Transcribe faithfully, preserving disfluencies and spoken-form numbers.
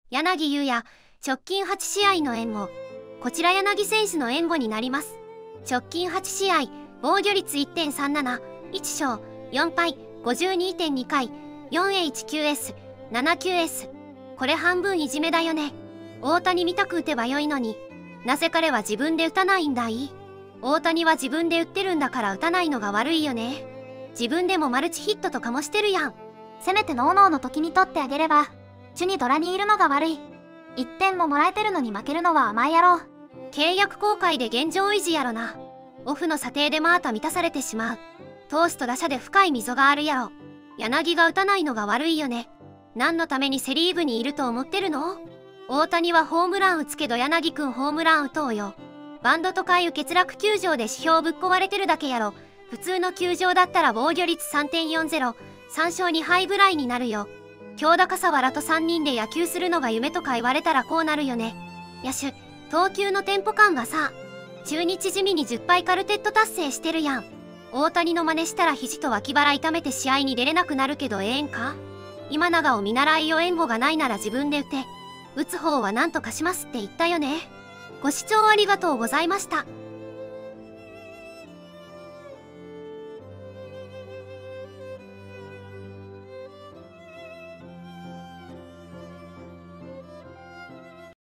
柳優也、直近はち試合の援護。こちら柳選手の援護になります。直近はち試合、防御率 いってんさんなな、いち勝よん敗、ごじゅうにてんに 回、よんエイチキューエス、ななキューエス。これ半分いじめだよね。大谷見たく打てばよいのに。なぜ彼は自分で打たないんだい？大谷は自分で打ってるんだから打たないのが悪いよね。自分でもマルチヒットとかもしてるやん。 せめてノーノーの時に取ってあげれば。チュにドラにいるのが悪い。いってんももらえてるのに負けるのは甘いやろ。 契約更改で現状維持やろな。オフの査定でマータ満たされてしまう。投手と打者で深い溝があるやろ。柳が打たないのが悪いよね。何のためにセリーグにいると思ってるの？大谷はホームラン打つけど柳くんホームラン打とうよ。バンドとかいう欠落球場で指標ぶっ壊れてるだけやろ。普通の球場だったら防御率 さんてんよんゼロ、さん勝に敗ぐらいになるよ。京田笠原とさんにんで野球するのが夢とか言われたらこうなるよね。野手、投球のテンポ感がさ、中日地味にじゅっ敗カルテット達成してるやん。大谷の真似したら肘と脇腹痛めて試合に出れなくなるけどええんか？今永を見習いよ。援護がないなら自分で打て。打つ方は何とかしますって言ったよね。ご視聴ありがとうございました。